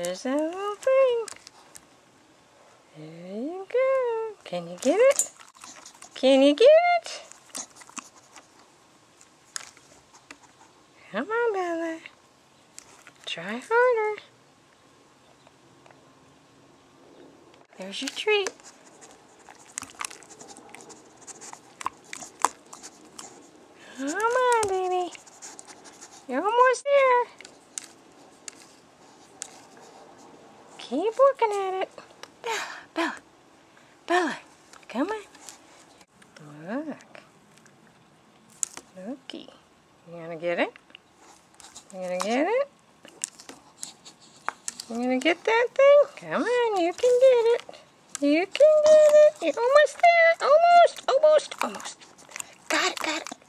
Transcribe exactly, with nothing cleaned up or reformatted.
There's that little thing. There you go. Can you get it? Can you get it? Come on, Bella. Try harder. There's your treat. Come on, baby. You're almost there. Keep working at it. Bella, Bella, Bella, come on. Look. Looky. You gonna get it? You gonna get it? You gonna get that thing? Come on, you can get it. You can get it. You're almost there. Almost, almost, almost. Got it, got it.